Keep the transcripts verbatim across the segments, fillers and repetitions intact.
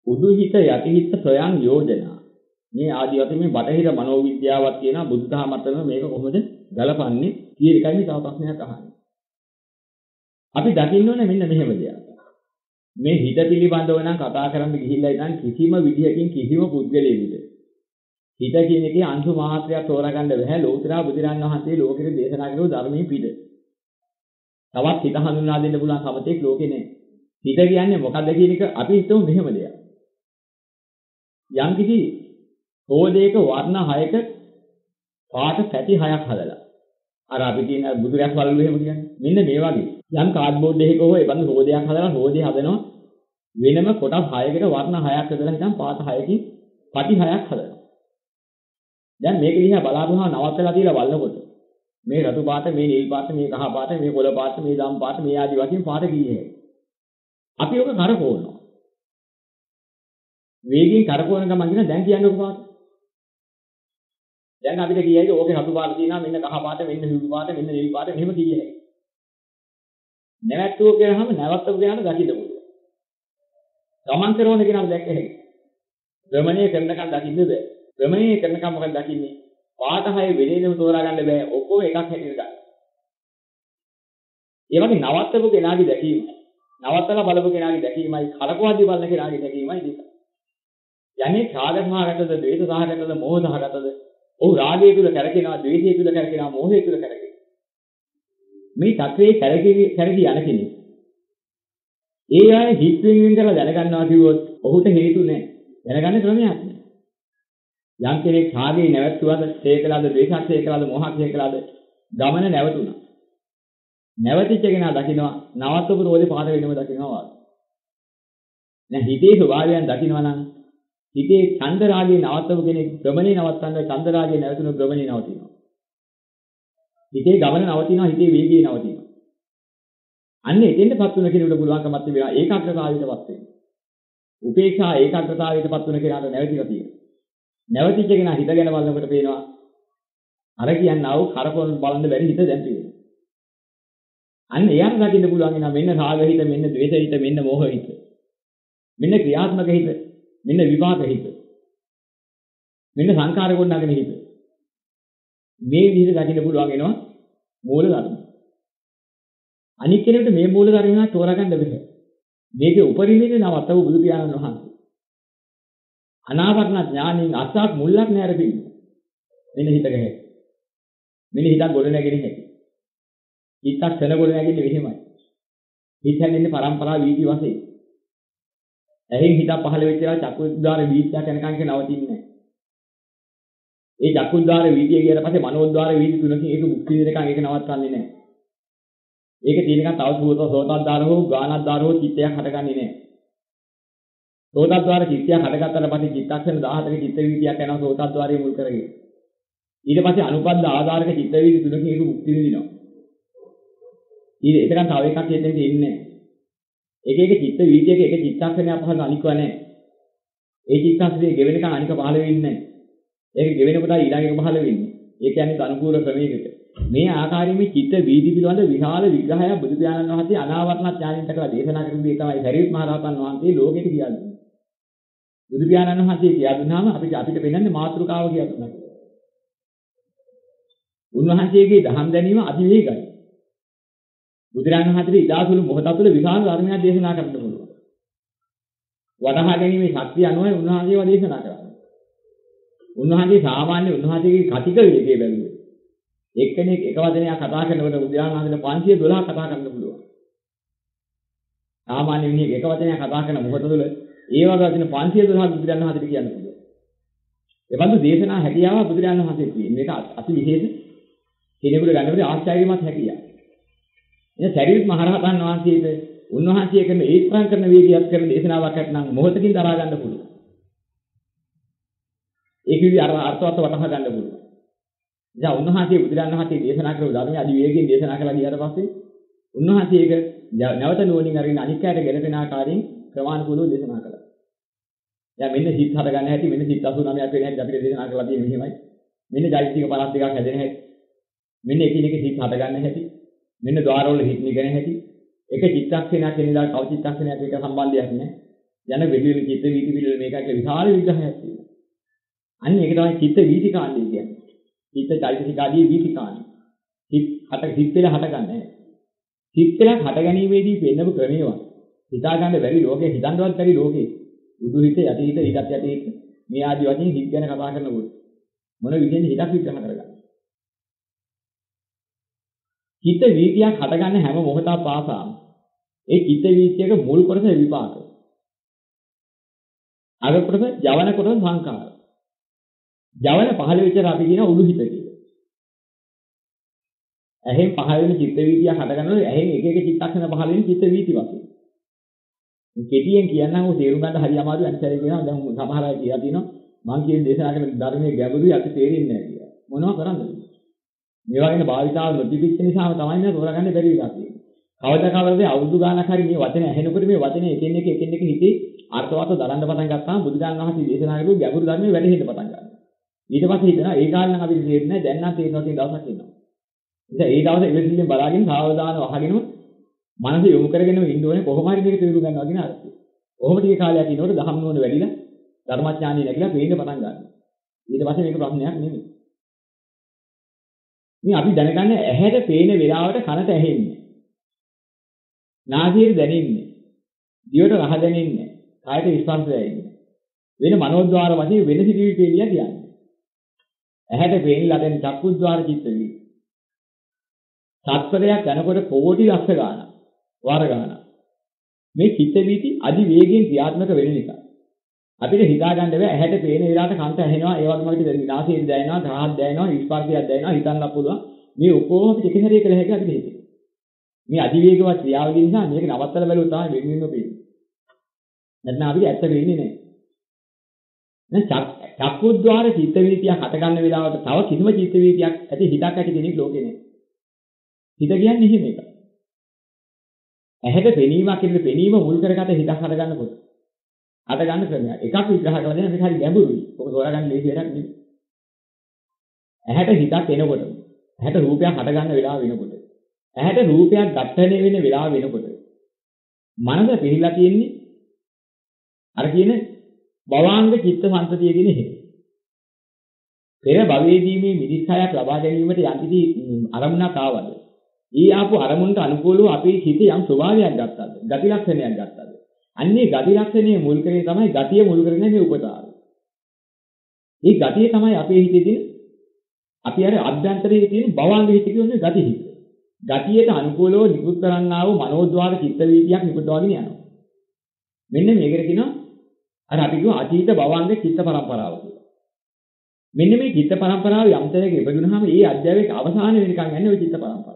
උදුහිත යටිහිත සොයන් යෝජනා. මේ ආදී වශයෙන් මේ බටහිර මනෝවිද්‍යාවක් කියන බුද්ධහම අතර මේක කොහොමද ගලපන්නේ කියන එකයි මේ තව ප්‍රශ්නයක් අහන්නේ. අපි දකින්න ඕනේ මෙන්න මෙහෙම දෙයක්. මේ හිත පිළිබඳව නම් කතා කරන්න ගිහිල්ලා ඉතින් කිසිම විදියකින් කිසිම පුද්ගලයෙකුට හිත කියන එකේ අංශු මාත්‍රයක් තෝරාගන්න බැහැ. ලෝතර බුදුරන් වහන්සේ ලෝකෙට දේශනා කරපු ධර්මයේ පිට. තවත් හිත හඳුන්වා දෙන්න පුළුවන් සමතෙක් ලෝකේ නැහැ. හිත කියන්නේ මොකක්ද කියන එක අපි හිතමු මෙහෙම දෙයක්. යම්කිසි රෝදයක වර්ණ හයක පාට පැති හයක් හදලා. අර අපි කියන බුදුරැස් වලලු එහෙම කියන්නේ. මෙන්න මේ වගේ. යම් කාඩ්බෝඩ් එකක හෝ ඒ බඳු රෝදයක් හදලා රෝදේ හදනවා වෙනම කොටස් හයකට වර්ණ හයක් හදලා හිටන් පාට හයකින් පැති හයක් හදනවා. දැන් මේක දිහා බලාපුවහම නවත්තලා තියලා බලනකොට මේ රතු පාට, මේ නිල් පාට, මේ කහ පාට, මේ කොළ පාට, මේ දම් පාට, මේ ආදි වශයෙන් පාට කීයේ. අපි ඔක කරකවනවා. වේගයෙන් කරකවන ගමන් කියන දැන් කියන්නේ ඔක පාට. දැන් අපිට කියයිද ඕකේ රතු පාට තියෙනවා, මෙන්න කහ පාට, මෙන්න නිල් පාට, මෙන්න නිල් පාට මෙහෙම කීයේ. නැවැත්තුව කියනහම නැවැත්තව කියනහම දකින්න පුළුවන්. ගමන් කරන කෙනාට දැක්ක හැකියි. භ්‍රමණය කරනකම් දකින්න බෑ. භ්‍රමණය කරනකම් මොකක්ද දකින්නේ? පාට හය වෙලෙදම තෝරා ගන්න බෑ. ඔක්කොම එකක් හැටියට ගන්න. ඒ වගේ නවත්තපු කෙනාගේ දැකීම, නවත්තලා බලපු කෙනාගේ දැකීමයි, කරකවද්දි බලන කෙනාගේ දැකීමයි දෙක. යන්නේ රාග සහගතද, ද්වේෂ සහගතද, මෝහ සහගතද? ඔව් රාගය තුල කරකිනවා, ද්වේෂය තුල කරකිනවා, මෝහය තුල කරකිනවා. මේ තත්ත්වයේ කරකි කරකි යන කෙනෙක්. ඒ අය හිත වෙනින් කරලා දැනගන්නවා කිව්වොත් ඔහුට හේතු නැහැ. දැනගන්න ක්‍රමයක් නැහැ. යම් කෙනෙක් රාගේ නැවතුවද, හේකලාද, ද්වේෂක් හේකලාද, මෝහක් හේකලාද ගමන නැවතුණා. නැවතිච්ච කෙනා දකින්නවා නවත්වපු රෝදේ පාට වෙනම දකින්නවා වාගේ. දැන් හිතේ ස්වභාවයන් දකින්නවා නම් හිතේ ඡන්ද රාගේ නවත්වපු කෙනෙක් භ්‍රමණේ නවත්තන්න ඡන්ද රාගේ නැවතුණු භ්‍රමණේ නවතිනවා. හිතේ ගමන නවතිනවා, හිතේ වේගය නවතිනවා. අන්න එතෙන්ටපත් වෙන කෙනෙකුට පුළුවන්කමක් තිබෙනවා ඒකාග්‍රතාවයටපත් වෙන්න. උපේක්ෂා ඒකාග්‍රතාවයටපත් වෙන කෙනාට නැවතිලා තියෙනවා. නැවතිච්ච කෙනා හිත ගැන බලනකොට පේනවා අර කියන්නා වූ කරකවන බලන්න බැරි හිත දැන් තියෙනවා. අන්න එයාට දකින්න පුළුවන් එනවා මෙන්න රාග හිත, මෙන්න ද්වේෂ හිත, මෙන්න මෝහ හිත. මෙන්න ක්‍රියාත්මක හිත, මෙන්න විපාක හිත. මෙන්න සංකාර ගොඩනගෙන හිත. මේ විදිහට දකින්න පුළුවන් වෙනවා මූල ධර්ම. අනික් කෙනෙකුට මේ මූල ධර්ම තෝරා ගන්න බැහැ. මේකේ උපරිමයේ නවත්තව බුදු පියාණන් වහන්සේ. අනාවරණ ඥානින් අසක් මුල්ලක් නැරපින්න. මෙන්න හිත ගහේ. මෙන්න හිතක් ගොඩ නැගෙන්නේ හැටි. හිතක් සන ගොඩ නැගෙන්නේ මෙහෙමයි. හිත හැදෙන්නේ පරම්පරා වීති වශයෙන්. ඇහෙන් හිතක් පහළ වෙච්ච ඒවා චක්කුද්්වාර වීතියක් යනකම් එක නවතින්නේ නැහැ. ඒ චක්කුද්්වාර වීතිය ගියට පස්සේ මනෝද්වාර වීති තුනකින් ඒක මුක්ති විඳිනකම් ඒක නවත්තන්නේ නැහැ. ඒක තියෙනකන් තව සෝත සෝතද්වාර හෝ ගානද්වාර හෝ චිත්තයක් හටගන්නේ නැහැ. සෝතද්වාර චිත්තයක් හටගත්තට පස්සේ චිත්තක්ෂණ දහහතක චිත්ත වීතියක් යනවා සෝතද්වාරයේ මුල් කරගෙන. ඊට පස්සේ අනුපද්ද ආධාරක චිත්ත වීති තුනකින් ඒක මුක්ති විඳිනවා. ඊට එතකන් තව එකක් හිතෙන් ඉන්නේ නැහැ. එක එක චිත්ත වීතියක එක චිත්තක්ෂණයක් පහළ අනිකව නැහැ. ඒ චිත්තක්ෂණයේ ගෙවෙනකන් අනික පහළ වෙන්නේ නැහැ. ඒක ගෙවෙන කොට ඊළඟ එක පහළ වෙන්නේ. ඒ කියන්නේ අනුකූල ක්‍රමයකට. මේ ආකාරයෙන් මේ චිත්ත වීදි පිළිබඳ විශාල විග්‍රහයක් බුදු පියාණන් වහන්සේ අනාවරණ ඥානින්ට කළා දේශනා කරපු දේ තමයි සරියුත් මහ රහතන් වහන්සේ ලෝකෙට කියන්නේ. බුදු පියාණන් වහන්සේ කියා දුන්නාම අපිට අපිට වෙනන්නේ මාතෘකාව කියලා දුන්නා. උන්වහන්සේගේ දහම් දැනීම අතිවේගයි. බුදුරජාණන් වහන්සේ ඉදාසුළු මොහොත තුළ විශාල ධර්මයක් දේශනා කරන්න පුළුවන්. වඩහා ගැනීමේ ශක්තිය අනුවයි උන්වහන්සේව දේශනා කරන්නේ. උන්වහන්සේ සාමාන්‍ය උන්වහන්සේගේ කතික වේගය බැලුවේ. එක්කෙනෙක් එක වචනයක් කතා කරනකොට බුදුරජාණන් වහන්සේ පන්සිය දොළහක් කතා කරන්න පුළුවන්. සාමාන්‍ය මිනිහෙක් එක වචනයක් කතා කරන මොහොත තුළ ඒ වගේ වචන පන්සිය දොළහක් බුදුරජාණන් වහන්සේට කියන්න පුළුවන්. ඒ බඳු දේශනා හැකියාව බුදුරජාණන් වහන්සේ තියෙන. මේක අති විශේෂ කෙනෙකුට ගන්නකොට ආශ්චර්යමත් හැකියාවක්. එය සරියුත් මහ රහතන් වහන්සේට උන්වහන්සේ කරන ඒ තරම් කරන වේගයක් කරන දේශනාවක් නැත්නම් මොහොතකින් දරා ගන්න පුළුවන්. ඒක විදි අර අර්ථවත් වටහා ගන්න පුළුවන්. දැන් උන්වහන්සේ බුදුරජාණන් වහන්සේ දේශනා කරපු ධර්මයේ අදි වේගයෙන් දේශනා කළා ගියාට පස්සේ උන්වහන්සේ ඒක නැවත නුවණින් අරගෙන අනික් අයට ගැලපෙන ආකාරයෙන් ක්‍රමානුකූලව දේශනා කළා. දැන් මෙන්න සිත් හද ගන්න හැටි මෙන්න සිත් අසූ නවයක් වෙන හැටි අපිට දේශනා කරලා තියෙන්නේ මෙහෙමයි. මෙන්න චෛත්‍යික පනස් දෙකක් හැදෙන හැටි. මෙන්න එකිනෙක සිත් හද ගන්න හැටි. මෙන්න ద్వාරවල හිත් නිගන හැටි. එක චිත්තක්ෂණයක් වෙනදා කව චිත්තක්ෂණයක් එක සම්බන්ධයක් නැහැ. යන වෙලිවෙල චිත්ත වීති පිළිවෙල මේකයි කියලා විශාල විග්‍රහයක් තියෙනවා. අන්න ඒක තමයි චිත්ත වීති කාණ්ඩය කියන්නේ. චිත්ත චෛතසික ආදී වීති කාණ්ඩය. හිත හට හිත වෙලා හටගන්නේ. හිත වෙලා හට ගැනීමේදී වෙන්නම ක්‍රමේවා. හිතා ගන්න බැරි ලෝකේ හිතන්නවත් බැරි ලෝකේ. බුදු හිත යටි හිත ඊටත් යටි හිත මේ ආදී වශයෙන් හිත ගැන කතා කරනකොට මොන විදිහෙන්ද හිතක් විග්‍රහ කරගන්නේ? චිත්ත වීතියක් හටගන්න හැම මොහොතක් පාසාම ඒ චිත්ත වීතියක මුල් කොටස විපාක. අග කොටස ජවන කොටස සංකාර. ජවන පහළ විතර අපි කියන උඩු හිත කියලා. ඇහෙන් පහළ වෙන චිත්ත වීතියක් හටගන්නකොට ඇහෙන් එක එක චිත්තක්ෂණ පහළ වෙන චිත්ත වීති වශයෙන්. කෙටියෙන් කියන්නම් ඔය තේරුම් ගන්න හරි අමාරුයි අනිතරේ කියනවා දැන් සමහර අය කියලා තියෙනවා මම කියන දේශනා කරන ධර්මයේ ගැඹුරුයි අපි තේරෙන්නේ නැහැ කියලා. මොනවද කරන්නද? මේවා ගැන භාවිතාව නොතිබිච්ච නිසාම තමයි මේ තෝරගන්න බැරි වෙලා තියෙන්නේ. කවදා කවදාද අවුරුදු ගානක් හරි මේ වචන ඇහෙනකොට මේ වචනේ එකින් එක එකින් එක හිතේ අර්ථවත් දරන්න පටන් ගත්තාම බුදුදාන වහන්සේ දේශනා කරපු ගැඹුරු ධර්මයේ වැඩෙන්න පටන් ගන්නවා. ඊට පස්සේ හිතනවා ඒ කාලේ නම් අපි තේරෙන්නේ නැහැ දැන් නම් තේරෙනවා කියන දවසක් එනවා. ඉතින් ඒ දවසේ ඉවසිල්ලෙන් බලාගෙන සාවධානව අහගෙනම මනස යොමු කරගෙන ඉන්න ඕනේ කොහොම හරි මේක තේරුම් ගන්නවා කියන අර්ථය. කොහොම ටික කාලයක් ඉන්නකොට දහම් නුවණ වැඩිලා ධර්මඥානිය නැගිලා පේන්න පටන් ගන්නවා. ඊට පස්සේ මේක ප්‍රශ්නයක් නෙමෙයි. මේ අපි දැනගන්නේ ඇහැට පේන වෙලාවට කනට ඇහෙන්නේ. නාසයට දැනෙන්නේ. දිවට රහ දැනෙන්නේ. කායට ස්පර්ශය දැනෙන්නේ. වෙන මනෝද්වාර වශයෙන් වෙන සිටිවිලි පිළිය කියන්නේ. ඇහැට පේන ලදෙන චක්කුද්්වාර චිත්ත වී. සත්පරයක් යනකොට කෝටි ලක්ෂ ගාණක් වාර ගාණක්. මේ චිත්ත වීති අදි වේගයෙන් ක්‍රියාත්මක වෙන නිසා. අපිට හිතා ගන්න බෑ ඇහැට පේන වෙලාවට කන්ට ඇහෙනවා ඒ වගේම අපිට නාසයෙන් දැනෙනවා රහක් දැනෙනවා ස්පර්ශයක් දැනෙනවා හිතන්න පුළුවන් මේ ඔක්කොම අපිට එක හැරේ කළ හැකි අපිට හිතේ මේ අධිවේගවත් ක්‍රියාවලිය නිසා මේක නවත්තලා බැලුවොත් තමයි වෙන වෙනම පේන්නේ නැත්නම් අපිට ඇත්ත වෙන්නේ නැහැ දැන් චක්කුද්්වාර චිත්ත වීතියක් හට ගන්න වෙලාවට තව කිසිම චිත්ත වීතියක් ඇති හිතක් ඇති කෙනෙක් ලෝකේ නැහැ හිත කියන්නේ එහෙම එකක් ඇහැට පෙනීමක් කියන පෙනීම මුල් කරගත හිතක් හට ගන්නකොට අට ගන්න ක්‍රමයක්. එකක් විග්‍රහ කරලා දෙන්න මේක හරි ගැඹුරුයි. ඔක තෝරගන්න ලේසි වැඩක් නෙවෙයි. ඇහැට හිතක් එනකොට, ඇහැට රූපයක් හට ගන්න වෙලාව වෙනකොට, ඇහැට රූපයක් ඝට්ටණය වෙන වෙලාව වෙනකොට, මනස පිළිලා තියෙන්නේ අර කියන භවාංග චිත්ත සංතතිය කියන එක. පෙර භවයේදී මේ මිදිස්හයක් ලබා ගැනීමට යම්කිසි අරමුණක් ආවද? ඊ ආපු අරමුණට අනුකූලව අපේ හිතේ යම් ස්වභාවයක් ගත්තද? ගති ලක්ෂණයක් ගත්තද? අන්නේ ගති ලක්ෂණයේ මුල් කරගෙන තමයි ගතිය මුල් කරගෙන මේ උපකාරය. මේ ගතිය තමයි අපේ හිතේ තියෙන අපි අර අභ්‍යන්තරයේ තියෙන භවංග හිත කියන්නේ ගති හිත. ගතියට අනුකූලව නිකුත් කරන්නා වූ මනෝද්වාර චිත්ත වීතියක් නිකුත්වාගෙන යනවා. මෙන්න මේකට කියනවා අර අපි කියව අතීත භවංග චිත්ත පරම්පරාව කියලා. මෙන්න මේ චිත්ත පරම්පරාව යම් තැනක ඉපදුනහම ඒ අධ්‍යාපනයේ අවසාන වෙනකන් යන්නේ ওই චිත්ත පරම්පරාව.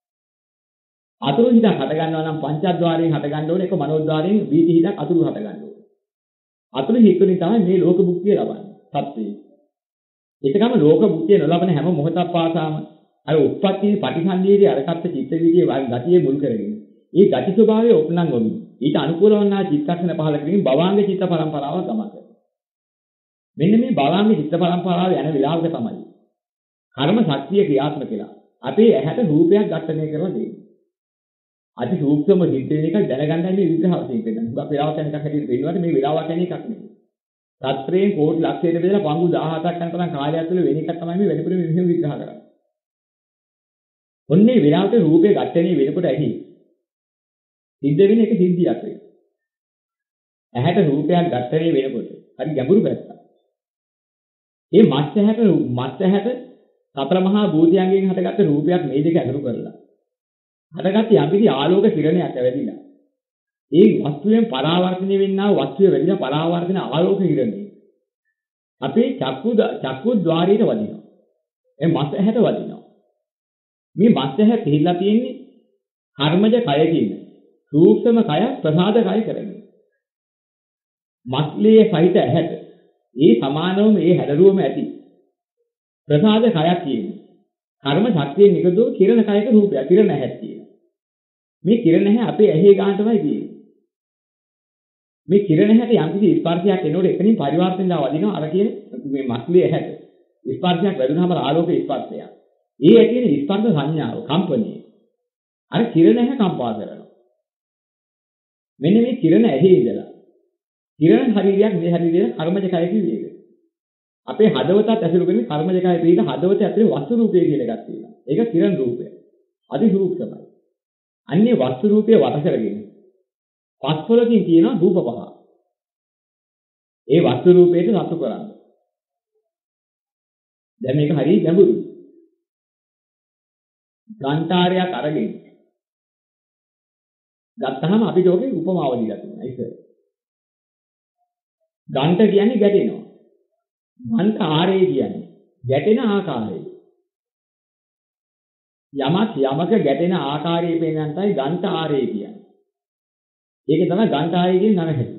අතුරු හිතක් හට ගන්නවා නම් පංචද්වාරයෙන් හට ගන්න ඕනේ ඒක මනෝද්වාරයෙන් වීති හිතක් අතුරු හට ගන්න ඕනේ. අතුරු හිතෙන් තමයි මේ ලෝක භුක්තිය ලබන්නේ. සත්‍යය. ඒකම ලෝක භුක්තිය නොලබන හැම මොහොතක් පාසාම අර උප්පත්ති පටිසන්ධියේදී අරකට චිත්ත වීතියේ ගතිය මුල් කරගෙන. ඒ ගති ස්වභාවය ඔප්නම් වමින් ඊට අනුකූල වන්නා චිත්තක්ෂණ පහල කිරීම භවාංග චිත්ත පරම්පරාව ගමන් කරනවා. මෙන්න මේ භවාංග චිත්ත පරම්පරාව යන විලාසක තමයි. කර්ම ශක්තිය ක්‍රියාත්මක කියලා. අපේ ඇහැට රූපයක් ඝට්ටණය කරලා දෙන්නේ. අති සූක්ෂම හිත වෙන එක දැනගන්නයි මේ විග්‍රහ වශයෙන් පෙන්නන්නේ. මුගක් වෙලාවක් යන එකක් හැටියට පෙන්වුවාට මේ වෙලාවක් යන එකක් නෙමෙයි. සත්‍රයෙන් කෝටි ලක්ෂයට බෙදලා පංගු දහහතක් යන තරම් කාලයක් තුළ වෙන එකක් තමයි මේ වැඩිපුර මෙහෙම විග්‍රහ කරන්නේ. ඔන්නේ වෙලාවට රූපේ ඝට්ටණය වෙනකොට ඇහි. සිද්ධ වෙන එක සිද්ධියක් වෙයි. ඇහැට රූපයක් ඝට්ටණය වෙනකොට හරි ගැඹුරු පැත්තක්. මේ මත් ඇහැට මත් ඇහැට සතර මහා භූතයන්ගෙන් හටගත්ත රූපයක් මේ දෙක අතුරු කරලා හටගත්ත යම්කිසි ආලෝක කිරණයක් ඇවිදිනා. ඒ වස්තුවෙන් පරාවර්තනය වෙන්නා වූ වස්තුවේ වැඩිලා පරාවර්තන ආලෝක කිරණය. අපේ චක්කු චක්කු ద్వාරයට වදිනවා. ඒ මස් ඇහැට වදිනවා. මේ මස් ඇහැ පිළිලා තියෙන්නේ කර්මජ කයකින්. සූක්ෂම කය ප්‍රසාද කය කරගෙන. මස්ලේ සහිත ඇහැට ඒ සමානවම ඒ හැඩරුවම ඇති. ප්‍රසාද කයක් කියන්නේ. කර්ම ශක්තියෙන් නිකදෝ කිරණ කයක රූපය කිරණ ඇහැක් තියෙනවා. මේ කිරණ ඇහැ අපේ ඇහි ගාන තමයි තියෙන්නේ. මේ කිරණ ඇහැට යම්කිසි ස්පර්ශයක් එනකොට එතනින් පරිවර්තනලා වදිනවා අර කියන මේ මස්ලේ ඇහැට. ස්පර්ශයක් වැදුනහම ආලෝක ස්පර්ශයක්. ඒ ඇති වෙන ස්පර්ශ සංඥාව කම්පණය. අර කිරණ ඇහැ කම්පා කරනවා. මෙන්න මේ කිරණ ඇහි ඉඳලා කිරණ ශරීරයක් මේ ශරීරයේ කර්මජ කය කිව්වේ ඒක. අපේ හදවතත් ඇතුළු කරගෙන කර්මජ කය පිළිද හදවත ඇතුලේ වස්තු රූපය කියලා එකක් තියෙනවා. ඒක කිරණ රූපය. අති සූක්ෂමයි. අන්නේ වස්තු රූපය වට කරගෙන පස්වලකින් තියෙනවා රූප පහ. ඒ වස්තු රූපයට සතු කරන්නේ. දැන් මේක හරිය ගැඹුරුයි. ගාන්ටාරයක් අරගෙන ගත්තාම අපිට ඔකේ උපමාව දීලා තියෙනවා ඉතින්. ගාන්ට කියන්නේ ගැටෙනවා. ගාන්ට ආරේ කියන්නේ ගැටෙන ආකාරය. යමක් යමක ගැටෙන ආකාරය පෙන්වන්නයි ගාන්ට ආරේ කියන්නේ. ඒක තමයි ගාන්ට ආරේ කියන නම හැටි.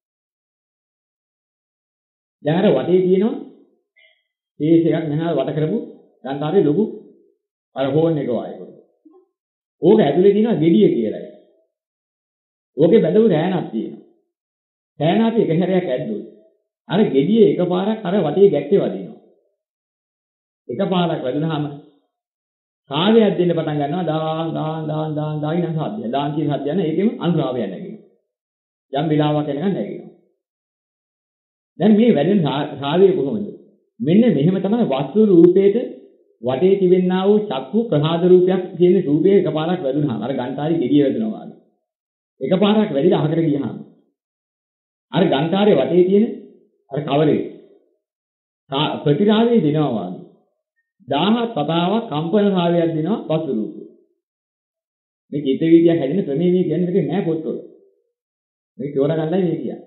දැන් අර වටේ තියෙනවා තේස් එකක් නැහැ වට කරපු ගාන්ට ආරේ ලොකු අර හෝන් එක වගේ. ඕක ඇතුලේ තියෙනවා ගෙඩිය කියලා. ඕකේ බැඳපු රෑනක් තියෙනවා. රෑන අපි එක හැරයක් ඇද්දොත් අර ගෙඩිය එකපාරක් අර වටේ ගැටේ වදිනවා. එකපාරක් වැදුනහම කාර්යයක් දෙන්න පටන් ගන්නවා දාන් දාන් දාන් දාන් දාගෙන යන සාධ්‍යය. දාන් කියන සාධ්‍යය නේ ඒකෙම අනුරාවය නැගෙනවා. යම් විලාවක් එනකන් නැගෙනවා. දැන් මේ වැඩෙන සාධ්‍යය කොහොමද? මෙන්න මෙහෙම තමයි වස්තු රූපේට වටේ තිබෙනා වූ චක්කු ප්‍රහාද රූපයක් කියන රූපේ එකපාරක් වැදුනහම අර ගන්ටාරි ගෙඩිය වැදුනවා වගේ. එකපාරක් වැදිලා අහකට ගියහම අර ගන්ටාරේ වටේ තියෙන අර කවරේ ප්‍රතිරාවය දෙනවා වගේ. දහහක් වතාවක් කම්පන භාවයක් දෙනවා වස්තු රූපේ. මේ චිත්ත වීදියක් හැදෙන ක්‍රමයේ මේ කියන්නේ නෑ පොත්වල. මේ තෝරා ගන්නයි මේ කියන්නේ.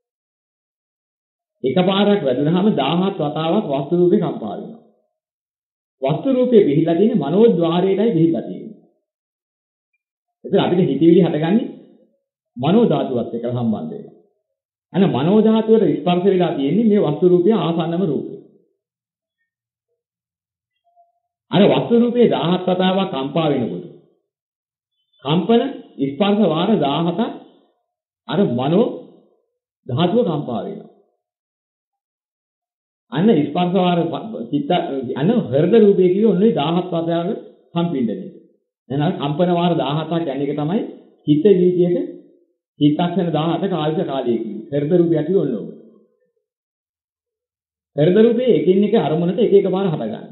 එකපාරක් වැදුනහම දහහක් වතාවක් වස්තු රූපේ කම්පා වෙනවා. වස්තු රූපේ පිළිලා තියෙන මනෝද්වාරයටයි පිළිලා තියෙන්නේ. එතන අපිට හිතවිලි හටගන්නේ මනෝ ධාතුවත් එක්ක සම්බන්ධ වෙනවා. අන්න මනෝ ධාතුවට ස්පර්ශ වෙලා තියෙන්නේ මේ වස්තු රූපය ආසන්නම රූපය. අර වස්තු රූපේ දහහක් වතාවක් කම්පා වෙනකොට කම්පන ස්පර්ශ වාර දහහක අර මනෝ ධාතුව කම්පා වෙනවා. අන්න ස්පර්ශ වාර චිත්ත අන්න හෘද රූපේ කිව්ව ඔන්නේ දහහක් වතාවක සම්පින්දනය. එහෙනම් අර කම්පන වාර දහහක් යන එක තමයි චිත්ත වීදියේට චිත්තක්ෂණ දහහක කාලික කාලය කියන්නේ. හෘද රූපය කිව්ව ඔන්න ඕක. හෘද රූපේ එකින් එක අරමුණට එක එක පාර හට ගන්නවා.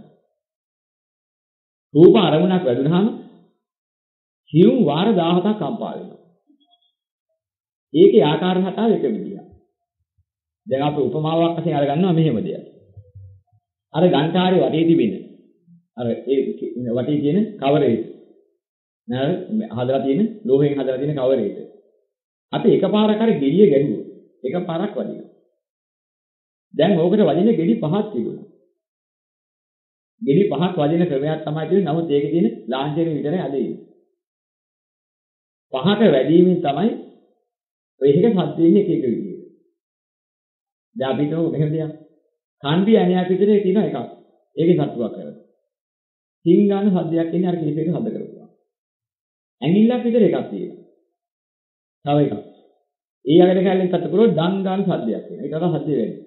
රූප අරමුණක් වැදුනහම සියුම් වාර දහහක් කම්පා වෙනවා. ඒකේ ආකාර හටාව එක විදියක්. දැන් අපි උපමාවක් වශයෙන් අරගන්නවා මෙහෙම දෙයක්. අර ගන්ටාරේ වටේ තිබෙන අර ඒ වටේ තියෙන කවරේට නේද හදලා තියෙන ලෝහයෙන් හදලා තියෙන කවරේට අපි එකපාරක් අර ගෙඩිය ගැහුවොත් එකපාරක් වදිනවා. දැන් ඕකට වදින ගෙඩි පහක් තිබුණා. ගෙඩි පහක් වදින ක්‍රමයක් තමයි තියෙන්නේ. නමුත් ඒකේ තියෙන ලාංඡනය විතරයි අද ඉන්නේ. පහක වැඩිවීමෙන් තමයි ඔය එක සද්ද වෙන්නේ එක එක විදියට. දැන් අපිට මෙහෙම දෙයක්. කන්දි ඇණයක් විතරේ තියෙන එකක්. ඒකේ සතුටක් කරනවා. තින් ගන්න සද්දයක් එන්නේ අර කීපයක හද කරපුවා. ඇඟිල්ලක් විතර එකක් තියෙනවා. තව එකක්. ඒ අගට කැලෙන් තත් කරොත් දන් ගන්න සද්දයක් එනවා. ඒක තමයි සද්ද වෙන්නේ.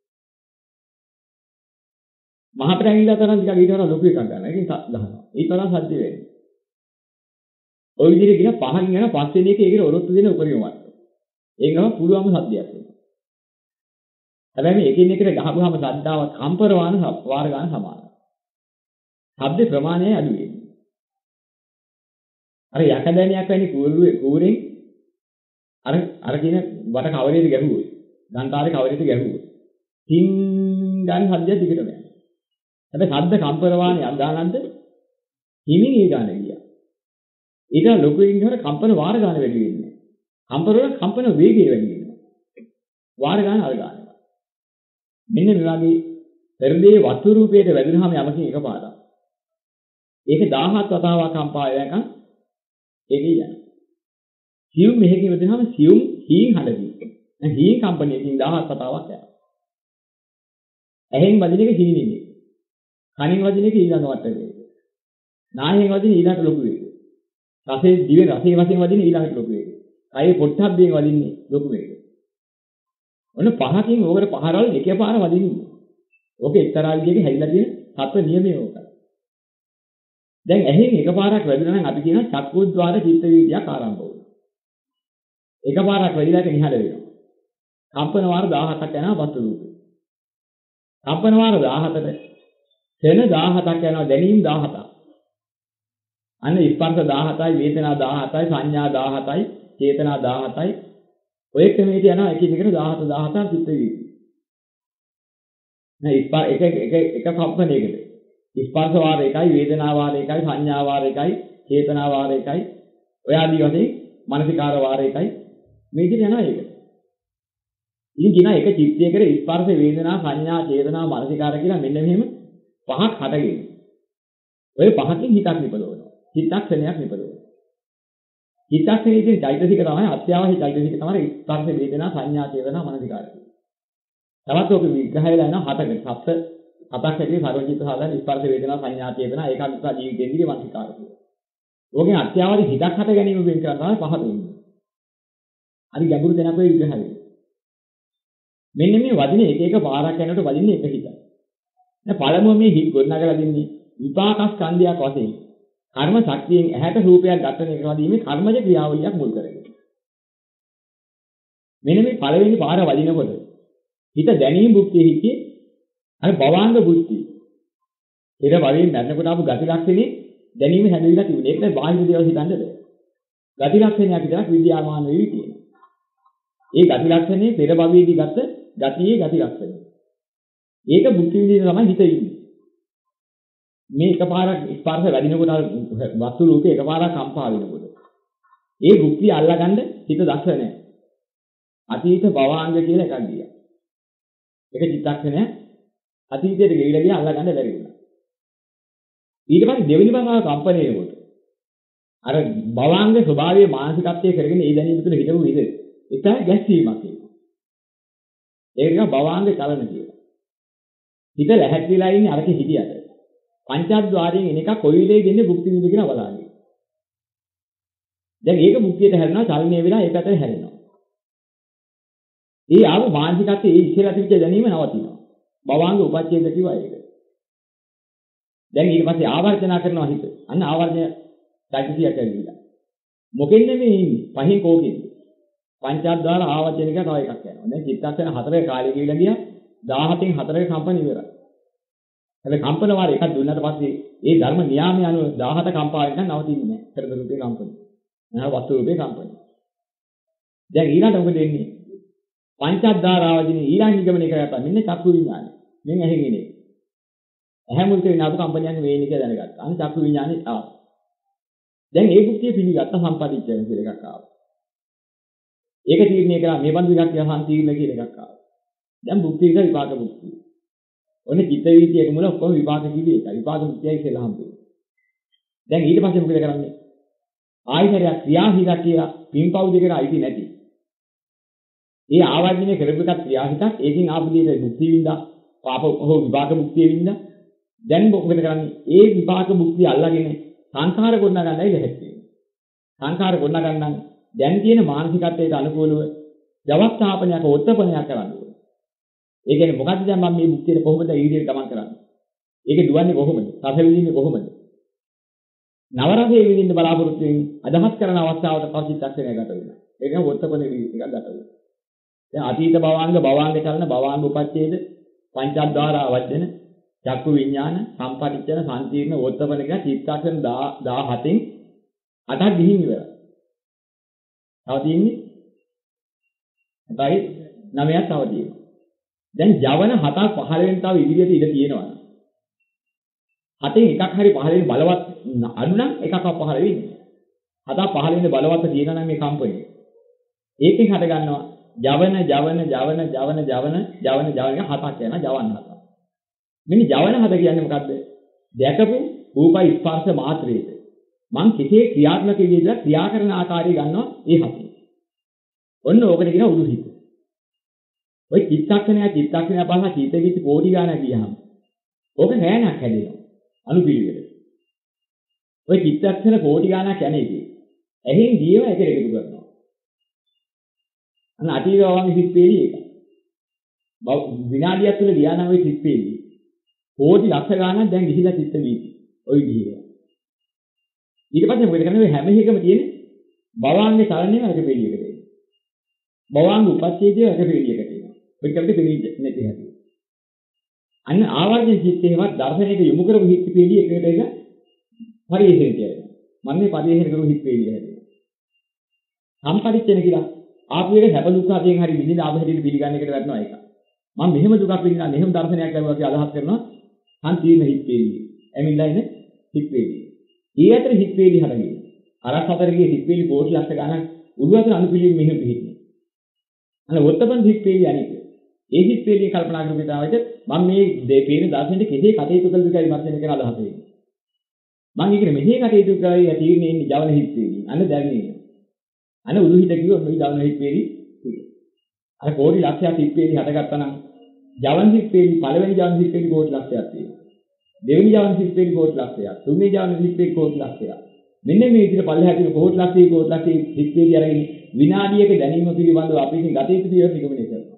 මහ ප්‍රැංගිල්ල තරම් ටිකක් ඊට වඩා ලොකු එකක් ගන්න. ඒකෙන් ගහනවා. ඒ තරම් සද්ද වෙන්නේ. ඔය විදිහට කියන පහකින් යන පස්වෙනි එක ඒකට ඔරොත්තු දෙන උපරිම මට්ටම. ඒක ගම පුළුවන්ම සද්දයක් වෙනවා. හැබැයි මේ එකින් එකට ගහපුවාම සද්දාව කම්පරවාන වාර ගන්න සමානයි. ශබ්ද ප්‍රමාණය අඩු වෙනවා. අර යකඩැණියක් වැනි කූරුවේ කූරෙන් අර අර කියන වට කවරේට ගැහුවොත්, ගන්ටාරේ කවරේට ගැහුවොත්, තින් ගන්න සද්දය දිගටම යනවා. හැබැයි ශබ්ද කම්පරවාණය අගානන්ද හිමින් ඒ ගාන ගියා. ඊට ලොකු ඉන්නවර කම්පන වාර ගාන වැඩි වෙන්නේ. කම්පන වල කම්පන වේගය වැඩි වෙනවා. වාර ගාන අර ගාන. මෙන්න මේ වගේ හෘදයේ වස්තු රූපයට වැදුනහම යමකින් එකපාරක්. ඒක දහහක් වතාවක් කම්පා වෙනකන් ඒක යනවා. සියුම් මෙහෙකින් වැදුනහම සියුම් හීන් හඬකින්. දැන් හීන් කම්පනයකින් දහහක් වතාවක් යනවා. ඇහෙන් වදින එක හීනිනේ. කනින් වදින එක ඊළඟ වටේ. නායෙන් වදින ඊළඟට ලොකු වේගය. රසයේ දිවේ රසයේ වශයෙන් වදින ඊළඟට ලොකු වේගය. කයේ පොට්ටබ්බයෙන් වදින්නේ ලොකු වේගය. ඔන්න පහකින් ඕකට පහරවල් එකපාර වදින්නේ. ඕකේ එක්තරා විදිහක හැදිලා තියෙන තත්ත්ව නියමය ඕකයි. දැන් ඇහෙන් එකපාරක් වැදුනා නම් අපි කියනවා චක්කුද්්වාර චිත්ත වීදියක් ආරම්භ වුණා. එකපාරක් වැදිලා ඒක නිහඬ වෙනවා. කම්පන වාර දහහතක් යනවා වස්තු රූපේ. කම්පන වාර දහහතට සෙන දහහතක් යනවා දැනීම් දහහතක්. අන්න ස්පර්ශ දහහතයි වේදනා දහහතයි සංඥා දහහතයි චේතනා දහහතයි ඔය ක්‍රමයට යනවා එකින් එකට දහහත දහහතක් සිත් වේවි. නෑ ස්පර්ශ එක එක එක කම්පනයකට. ස්පර්ශ වාර එකයි වේදනා වාර එකයි සංඥා වාර එකයි චේතනා වාර එකයි ඔය ආදී වශයෙන් මානසිකාර වාර එකයි මේ විදිහට යනවා ඒක. ඉතින් කියන එක චිත්තයකට ස්පර්ශ වේදනා සංඥා චේතනා මානසිකාර කියලා මෙන්න මෙහෙම පහක් හටගෙන. ඔය පහකින් හිතක් නිපදවනවා. චිත්තක්ෂණයක් නිපදවනවා. චිත්තක්ෂණයේ තියෙන චෛතසික තමයි අත්‍යවශ්‍ය චෛතසික තමයි ස්පර්ශ වේදනා සංඥා චේතනා මානසිකාර. තවත් ඔක විග්‍රහය වෙලා හතකට සත්‍ය හතක් ඇතුලේ සර්වචිත්ත සාධන ස්පර්ශ වේදනා සංඥා චේතනා ඒකාග්‍රතා ජීවිතේන්ද්‍රිය මානසිකාර කියනවා. ඕකෙන් අත්‍යවශ්‍ය හිතක් හට ගැනීම වෙන කරා තමයි පහ දෙන්නේ. හරි ගැඹුරු දෙනක් ඔය විග්‍රහය. මෙන්න මේ වදින එක එක පාරක් යනකොට වදින්නේ එක හිතයි. දැන් පළමුව මේ හිත ගොඩනගලා දින්නේ විපාක ස්කන්ධයක් වශයෙන්. කර්ම ශක්තියෙන් ඇහැට රූපයක් ගන්න එක වදීමේ කර්මජ ක්‍රියාවලියක් මුල් කරගෙන. මෙන්න මේ පළවෙනි පාර වදිනකොට හිත දැනීම බුද්ධිය හිතේ අර භවාංග බුද්ධිය. ඊට වලින් මැරෙනකොට ආපු ගති ලක්ෂණේ දැනීම හැදෙවිලා තිබුණේ. ඒක නෑ බාහිර දේවල් හිතන්නද. ගති ලක්ෂණයක් විතරක් විද්‍යාමාන වෙවි තියෙනවා. ඒ ගති ලක්ෂණේ පෙර භවයේදී ගත්ත ගතියේ ගති ලක්ෂණය. ඒක බුද්ධි විදිහට තමයි හිත ඉන්නේ. මේ එකපාරක් ස්පර්ශ වැඩිනකොට වස්තු රූපේ එකපාරක් කම්පා වෙනකොට. ඒ බුද්ධිය අල්ලගන්න හිත දක්ෂ නැහැ. අතීත භවාංග කියලා එකක් ගියා. ඒක චිත්තක්ෂණය අතීතයට ගෙවිලා ගියා අල්ලගන්න බැරි වුණා. ඊට පස්සේ දෙවෙනි භවය කම්පණය වෙනකොට අර භවාංග ස්වභාවයේ මානසිකත්වයේ කරගෙන ඒ දැනීම තුළ හිතමු විද. ඒක ගැස්සීමක් ඒක. ඒක නිකන් භවාංග චලන කියලා. හිත ලැහැත්තිලා ඉන්නේ අරක හිටියට. පංචද්වාරයෙන් එන එක කොයි වෙලේ දෙන්නේ භුක්ති විඳින කියලා බලන්නේ. දැන් ඒක භුක්තියට හැරෙනවා චලනය වෙලා ඒ පැත්තට හැරෙනවා. ඒ ආව මානසිකත්වයේ ඒ ඉස්සෙල්ලා තිබිච්ච දැනීම නවතිනවා. භවාංග උපච්ඡේද කිව්වා ඒක. දැන් ඊට පස්සේ ආවර්ජන කරනවා හිත. අන්න ආවර්ජන චෛතසිකයක් ඇවිල්ලා. මොකෙන්ද මේ ඉන්නේ? පහින් කෝකෙන්ද? පංචද්වාර ආවර්ජන එක තව එකක් යනවා. දැන් චිත්තක්ෂණ හතරේ කාලය ගිහිලා ගියා. දහහතෙන් හතරේ කම්පන ඉවරයි. හැබැයි කම්පන වාර එකක් දුන්නාට පස්සේ ඒ ධර්ම නියාමය අනුව දහහත කම්පා වෙන්න නවතින්නේ නැහැ. පෙරද රූපේ කම්පන. නැහැ වස්තු රූපේ කම්පන. දැන් ඊළඟට මොකද වෙන්නේ? පංචද්වාර ආවර්ජන ඊළඟ නිගමනය කරගත්තා. මෙන්න චක්කු විඥානය. මෙන්න ඇහෙන්නේ. ඇහැ මුල් කරගෙන ආපු කම්පනයක් වෙන්නේ කියලා දැනගත්තා. අන්න චක්කු විඥානේ ආවා. දැන් ඒ බුද්ධිය පිළිගත්ත සම්පටිච්ඡන කියලා එකක් ආවා. ඒක තීරණය කරා මේ බඳු එකක් කියලා සම්තීර්ණ කියලා එකක් ආවා. දැන් බුද්ධිය එක විපාක බුද්ධිය. ඔන්නේ චිත්ත වීතියක මුල ඔක්කොම විපාක කිව්වේ ඒකයි. විපාක මුක්තියයි කියලා හම්බෙන්නේ. දැන් ඊට පස්සේ මොකද කරන්නේ? ආයතරයක් ක්‍රියාහිතක් කියලා පින්පව් දෙකට අයිති නැති. ඒ ආවර්ජනය කරපු එකක් ක්‍රියාහිතක් ඒකෙන් ආපු දෙයට මුක්තිය වින්දා, පාප හෝ විපාක මුක්තිය වින්දා. දැන් මොකද කරන්නේ? ඒ විපාක මුක්තිය අල්ලගෙන සංඛාර ගොඩනගා ගන්නයි ලැහැත්ති. සංඛාර ගොඩනගා ගන්න දැන් තියෙන මානසිකත්වයට අනුකූලව ජවස්ථාපනයක උත්පන්නයක් කරන්න ඕනේ. ඒ කියන්නේ මොකද්ද දැන් මම මේ මුක්තියට කොහොමද ඊරියට ගමන් කරන්නේ? ඒක දුවන්නේ කොහොමද? රස විඳින්නේ කොහොමද? නව රසයේ විඳින්න බලාපොරොත්තු වෙමින් අදහස් කරන අවස්ථාවට පරිචිත්තක්ෂණය ගත වෙනවා. ඒක නම් උත්පන්න එකක් ගත වෙනවා. දැන් අතීත භවාංග භවාංග චලන භවාංග උපච්ඡේද පංචද්වාර අවජ්ජන චක්කු විඥාන සම්පටිච්ඡන සම්තිර්ණ උත්පන්න එක චිත්තක්ෂණ දහහතෙන් අටක් ගිහින් ඉවරයි. තව තියෙන්නේ හතයි නවයක් තව තියෙනවා. දැන් ජවන හතක් පහළ වෙන තව ඉදිරියට ඉඳ තියෙනවා. හතෙන් එකක් හරි පහළ වෙන බලවත් අඩු නම් එකක් පහළ වෙන්නේ. හතක් පහළ වෙන බලවත් තියෙනවා නම් මේ කම්පණය. ඒකෙන් හට ගන්නවා ජවන ජවන ජවන ජවන ජවන ජවන ජවන එක හතක් යනවා ජවන හතක්. මෙන්න ජවන හත කියන්නේ මොකද්ද? දැකපු රූපයි ස්පර්ශ මාත්‍රයේද මං කිසිේ ක්‍රියාත්මක විදිහට ක්‍රියා කරන ආකාරය ගන්නවා ඒ හතේ. ඔන්න ඕකට කියන උඩු හිත. ඔය චිත්තක්ෂණය චිත්තක්ෂණය පස්සේ චිතවිච්ච කෝටි ගානක් ගියාම ඕක නෑනක් හැදෙනවා. අනුපිළිවෙල. ඔය චිත්තක්ෂණ කෝටි ගානක් යන්නේ ඉතින්. එහෙන් ගියව එකට එකතු කරනවා. අන්න අටීවවගේ සිත් පේලි එක. විනාඩියක් තුළ ගියා නම් ඔය සිත් පේලි. කෝටි ලක්ෂ ගානක් දැන් ගිහිලා චිත්ත වීති. ඔය ගිහිලා. ඊට පස්සේ මොකද කරන්නේ? හැම එකම තියෙන්නේ භවාංගේ චලනයේ එක පේලියකට. භවාංග උපච්ඡේදයේ එක පේලියකට. ඔය කල්පේ දෙන්නේ නැති හැටි. අන්න ආවර්ජන චිත්තේවත් දර්ශනයක යොමු කරපු හිත් පිළිලි එකට එක පරිේශණය කියනවා. මම මේ පරිේශණය කරු හිත් පිළිලි හැදෙනවා. සම්පරිච්ඡේන කියලා ආපු එක සැප දුක් ආදියෙන් හරි විඳින ආපු හැටියට පිළිගන්න එකට වැටෙනවා ඒක. මම මෙහෙම දුකක් විඳිනා මෙහෙම දර්ශනයක් ලැබුවා කියලා අදහස් කරනවා සම්පීර්ණ හිත් පිළිලි. එමින්ලා ඉන්නේ හිත් පිළිලි. ඊ අතර හිත් පිළිලි හදන්නේ. අරස් අතරගේ හිත් පිළිලි කෝටි ලක්ෂ ගණන් උඩු අතර අනුපිළිලි මෙහෙම පිළිහින්නේ. අන්න වොත්තපන් හිත් පිළිලි අනික. ඒ හිත් පිළිලි කල්පනා කරපු විදිහට මම මේ දෙපේන දර්ශනෙට කෙසේ කටයුතු කළද කියලා විමර්ශනය කරන අදහස වෙන්නේ. මම ඉගෙන මෙහෙ කටයුතු කරලා තීරණේ ඉන්නේ ජවන හිත් පිළිලි. අන්න දැනෙන්නේ. අන්න උළු හිත කිව්වොත් මේ ජවන හිත් පිළිලි තියෙනවා. අර කෝටි ලක්ෂයක් හිත් පිළිලි හටගත්තා නම් ජවන හිත් පිළිලි පළවෙනි ජවන හිත් පිළිලි කෝටි ලක්ෂයක් තියෙනවා. දෙවෙනි ජවන හිත් පිළිලි කෝටි ලක්ෂයක්. තුන්වෙනි ජවන හිත් පිළිලි කෝටි ලක්ෂයක්. මෙන්න මේ විදිහට පල්ලෙහාට තියෙන කෝටි ලක්ෂයේ කෝටි ලක්ෂයේ හිත් පිළිලි අරගෙන විනාඩියක දැනීම පිළිබඳව අපි ඉතින් ගත යුතු දේවල් නිගමනය කරනවා.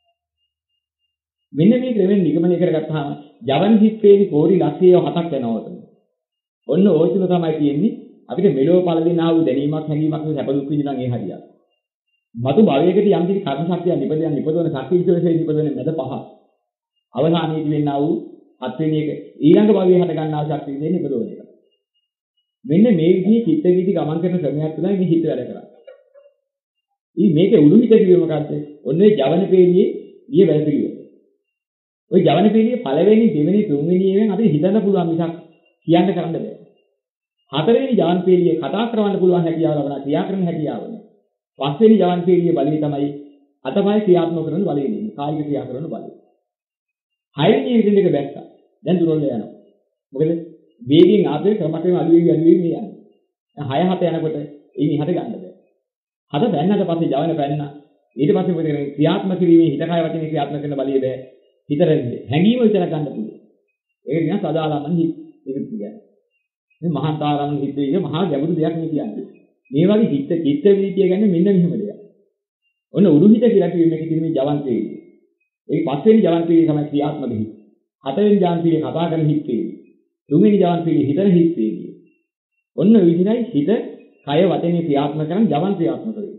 මෙන්න මේ ක්‍රමෙන් නිගමනය කරගත්තාම ජවන හිත් පිළිලි කෝටි ලක්ෂයේ හතක් වෙනවා තමයි. ඔන්න ওই තුන තමයි තියෙන්නේ අපිට මෙලොව පළ දෙනා වූ දැනීමක් හැඟීමක් සැප දුක් විඳිනවා ඒ හරියට. මතු භවයකට යම් කිසි කර්ම ශක්තිය නිපදයන් නිපදවන ශක්තිය විශේෂයෙන් නිපදවන මැද පහ. අවසානයේදී වෙන්නා වූ හත්වෙනි එක ඊළඟ භවයේ හට ගන්නා ශක්තිය දෙන්නේ නිපදවන එක. මෙන්න මේ විදිහේ චිත්ත වීදි ගමන් කරන ක්‍රමයක් තමයි මේ හිත වැඩ කරන්නේ. ඊ මේකේ උළු හිත කිව්වෙ මොකද්ද? ඔන්න ඒ ජවන පේළියේ ඊයේ වැඩ පිළිවෙල. ওই ජවන පේළියේ පළවෙනි දෙවෙනි තුන්වෙනි ඒවෙන් අපිට හිතන්න පුළුවන් මිසක් කියන්න කරන්න බෑ. හතරවෙනි ජවන් පේළියේ කතා කරවන්න පුළුවන් හැකියාව ලබන ක්‍රියා කරන හැකියාව නෑ. පස්වෙනි ජවන් පේළියේ බලය තමයි අතපය ක්‍රියාත්මක කරන බලය දෙන්නේ. කායික ක්‍රියා කරන බලය. හයවෙනි ඉරින් එක බැස්සා. දැන් දුරල යනවා. මොකද වේගයෙන් ආපේ ක්‍රමකටම අඩු වෙවි අඩු වෙවි යනවා. දැන් හය හත යනකොට එයින් හත ගන්න බෑ. හත බැන්නට පස්සේ ජවන බැන්න ඊට පස්සේ මොකද කරන්නේ? ක්‍රියාත්මක කිරීමේ හිත කය වචනේ ක්‍රියාත්මක කරන බලය බෑ. හිතට හැඟීම විතර ගන්න පුළුවන්. ඒක නිකන් සදාලාමන හිත. ඒක කියන්නේ. මේ මහාන්තාරම් හිතේ මහා ගැඹුරු දෙයක් නේ කියන්නේ. මේ වගේ හිත චිත්ත වීතිය කියන්නේ මෙන්න මෙහෙම දෙයක්. ඔන්න උඩු හිත කියලා කියන්නේ මේකේ තියෙන මේ ජවන් තේරිය. ඒක පස්වෙනි ජවන් තේරිය තමයි ක්‍රියාත්මක හිත. හතරවෙනි ජවන් තේරිය කතා කරන හිත තේරිය. තුන්වෙනි ජවන් තේරිය හිතන හිත තේරිය. ඔන්න ඔය විදිහයි හිත කය වචනේ ක්‍රියාත්මක කරන් ජවන් ක්‍රියාත්මක වෙන්නේ.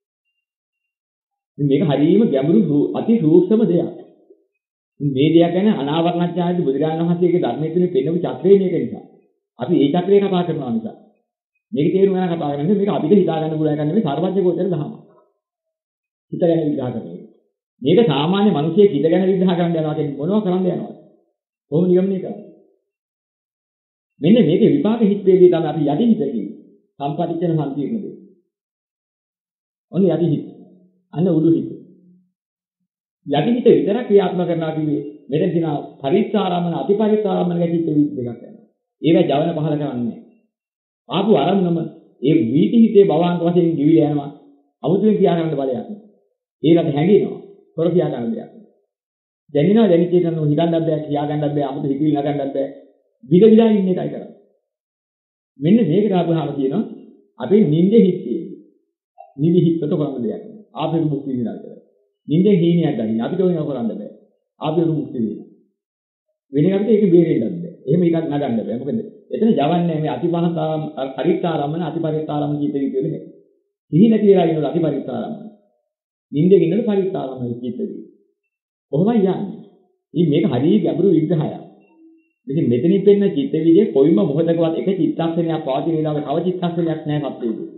මේක හරියම ගැඹුරු අති සූක්ෂම දෙයක්. මේ දෙයක් ගැන අනාවරණඥාදී බුදුරජාණන් වහන්සේගේ ධර්මයේ තියෙන පෙන්වපු චක්‍රය මේක නිසා. අපි ඒ චක්‍රේ කතා කරනවා නිසා. මේක තේරුම් ගන්න කතා කරන්නේ මේක අපිට හිතා ගන්න පුළුවන් එකක් නෙමෙයි සර්වඥ ගෝචර දහම. හිත ගැන විග්‍රහ කරන්නේ. මේක සාමාන්‍ය මිනිහෙක් හිත ගැන විග්‍රහ කරන්න යනවා කියන්නේ මොනවා කරන්න යනවද? කොහොම නිගමනය කරන්නේ? මෙන්න මේකේ විපාක හිත් වේදී තමයි අපි යටි හිත කියන්නේ. සම්පටිච්ඡන සම්පීර්ණ දෙය. ඔන්න යටි හිත. අන්න උඩු හිත. යටි හිත විතර ක්‍රියාත්මක කරනවා කිව්වේ මෙතන දින පරිස්සාරාමන අතිපරිස්සාරාමන ගැටි දෙකක් යනවා. ඒවා ජවන පහල කරන්නේ. ආපු ආරම්භනම ඒ වීටි හිතේ භවාංග වශයෙන් දිවිලා යනවා. අමුතුවෙන් කියා ගන්න බලයක් නෑ. ඒකට හැංගෙනවා. තොර කියා ගන්න දෙයක් නෑ. දැනෙනවා දැනිච්ච එක නෝ හිතන්නත් බෑ කියා ගන්නත් බෑ අමුතු හිතවිලි නගන්නත් බෑ. විද විදා ඉන්න එකයි කරන්නේ. මෙන්න මේකට ආපුවාම කියනවා අපේ නිින්දේ හිත තියෙන්නේ. නිදි හිතට කරන්න දෙයක් නෑ. ආපේ මුක්ති විඳිනවා කියලා. නිින්දේ හීනියක් ගන්න. අපිට ඕනව කරන්න බෑ. ආපේ මුක්ති විඳිනවා. වෙන එකට ඒක බේරෙන්නත් බෑ. එහෙම එකක් නගන්න බෑ. මොකද එතන ජවන්නේ මේ අතිපහතාරම් පරිත්තාරම්මන අතිපරිත්තාරම් කීත විදිහට නේ. සිහි නැති වෙලා ඉන්නවල අතිපරිත්තාරම්. නිින්දේ ඉන්නවල පරිත්තාරම් කීත විදිහ. කොහොමයි යන්නේ? ඉතින් මේක හරිය ගැඹුරු විග්‍රහයක්. ඉතින් මෙතනින් පෙන්න චිත්ත විදිහේ කොයිම මොහොතකවත් එක චිත්තක්ෂණයක් පවතින වෙලාවක තව චිත්තක්ෂණයක් නැහැ සත්‍යයේ.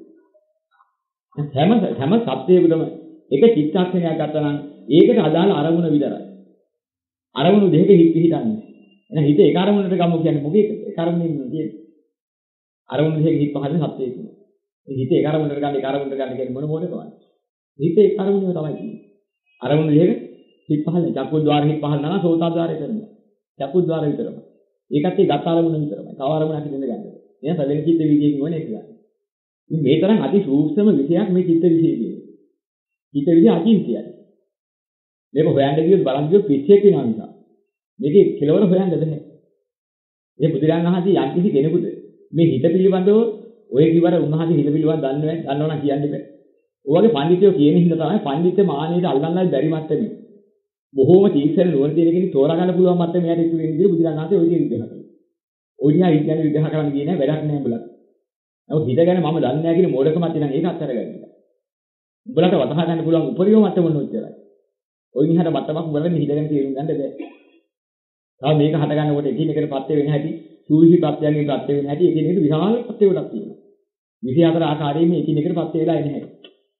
හැම හැම සත්‍යයකටම එක චිත්තක්ෂණයක් ගත්තා නම් ඒකට අදාළ අරමුණ විතරයි. අරමුණු දෙකක හිත පිහිටන්නේ. එහෙනම් හිත ඒ අරමුණට ගමු කියන්නේ මොකේද? ඒ අරමුණෙන් නෙන්නේ. අරමුණු දෙකක හිත පහදන සත්‍යයක. ඒ හිත ඒ අරමුණට ගන්න ඒ අරමුණට ගන්න කියන්නේ මොන මොඩේකවද? හිත ඒ අරමුණේම තමයි තියෙන්නේ. අරමුණු දෙක හිත පහල චක්කුද්්වාර හිත පහල නම් සෝතාද්්වාරය කරනවා. චක්කුද්්වාර විතරයි. ඒකත් ඒ ගත අරමුණ විතරයි. තව අරමුණක් දෙන්න ගන්න. එහෙනම් සැලෙන චිත්ත විදියෙන් ඕනේ ඒක ගන්න. ඉතින් මේ තරම් අති සූක්ෂම විෂයක් මේ චිත්ත විෂය කියන්නේ. චිත්ත විෂය අචින්තියයි. මේක හොයන්න ගියොත් බලන් ගියොත් පිස්සෙක් වෙනවා නිසා. මේකේ කෙලවර හොයන්න බෑ. ඒ බුදුරජාණන් වහන්සේ යම් කිසි කෙනෙකුට මේ හිත පිළිබඳව ඔය කිවර උන්වහන්සේ හිත පිළිබඳව දන්නේ නැහැ. දන්නව නම් කියන්න බෑ. ඔයගේ පඬිතුයෝ කියන හින්දා තමයි පඬිත්ත මානෙට අල්ලන්නයි බැරි මට්ටමේ. බොහෝම තීක්ෂණ නුවණ තියෙන කෙනෙක් තෝරා ගන්න පුළුවන් මට්ටමේ යට ඉතුරු වෙන විදිහ බුදුරජාණන් වහන්සේ ඔය කියන විදිහ කරා. ඔය දිහා විඥාන විග්‍රහ කරන්න ගියේ නැහැ වැඩක් නැහැ උඹලා. නමුත් හිත ගැන මම දන්නේ නැහැ කියන මෝඩකමක් තියෙනවා ඒක අත්හැරගන්න. උඹලට වටහා ගන්න පුළුවන් උපරිම මට්ටම මොනවද කියලා. ඔය මිහාට මට්ටමක් වලින් හිතගෙන තේරුම් ගන්න බෑ. තව මේක හට ගන්නකොට එකිනෙකට ප්‍රත්‍ය වෙන හැටි, සූවිසි ප්‍රත්‍යයන්ගේ ප්‍රත්‍ය වෙන හැටි එකිනෙකට විශාල ප්‍රත්‍ය ගොඩක් තියෙනවා. විසිහතර ආකාරයෙන් මේ එකිනෙකට ප්‍රත්‍ය වෙලා එන හැටි.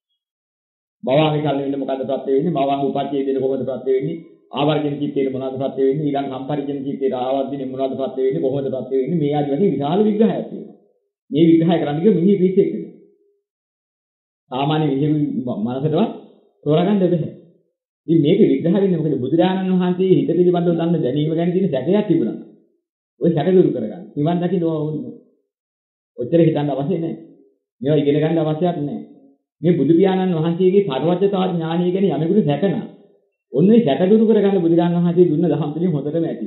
භවංගේ කල් වෙන්න මොකද්ද ප්‍රත්‍ය වෙන්නේ? භවංග උපච්ඡේද දෙන කොහොමද ප්‍රත්‍ය වෙන්නේ? ආවර්ජන චිත්තේට මොනවද ප්‍රත්‍ය වෙන්නේ? ඊළඟ සම්පරිජන චිත්තේට ආවර්ජනේ මොනවද ප්‍රත්‍ය වෙන්නේ? කොහොමද ප්‍රත්‍ය වෙන්නේ? මේ ආදි වශයෙන් විශාල විග්‍රහයක් තියෙනවා. මේ විග්‍රහය කරන්න ගියොත් මිනිහ පිස්සෙක් වෙනවා. සාමාන්‍ය මිනිහ මනසටවත් තෝරගන්න බැහැ. ඉතින් මේක විග්‍රහ වෙන්නේ මොකද? බුදුරජාණන් වහන්සේ හිත පිළිබඳව දන්න දැනීම ගැන තියෙන සැකයක් තිබුණා. ওই සැක දුරු කරගන්න. නිවන් දකින්න ඕනේ. ඔච්චර හිතන්න අවශ්‍ය නැහැ. මේවා ඉගෙන ගන්න අවශ්‍යයක් නැහැ. මේ බුදු පියාණන් වහන්සේගේ සර්වඥතා ඥානය ගැන යමෙකුට සැකනා. ඔන්නේ සැක දුරු කරගන්න බුදුරජාණන් වහන්සේ දුන්න දහම් පිළිම හොඳටම ඇති.